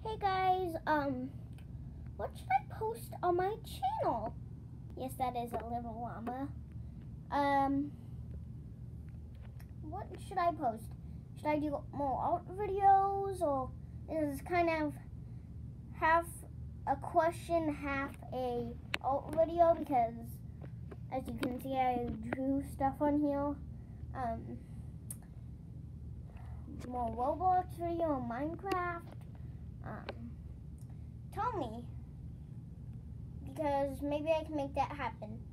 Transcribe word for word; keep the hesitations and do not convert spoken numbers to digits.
Hey guys, um, what should I post on my channel? Yes, that is a little llama. Um, what should I post? Should I do more art videos, or is this kind of half a question, half a art video? Because as you can see, I drew stuff on here. Um, more Roblox video, Minecraft. Um, tell me, because maybe I can make that happen.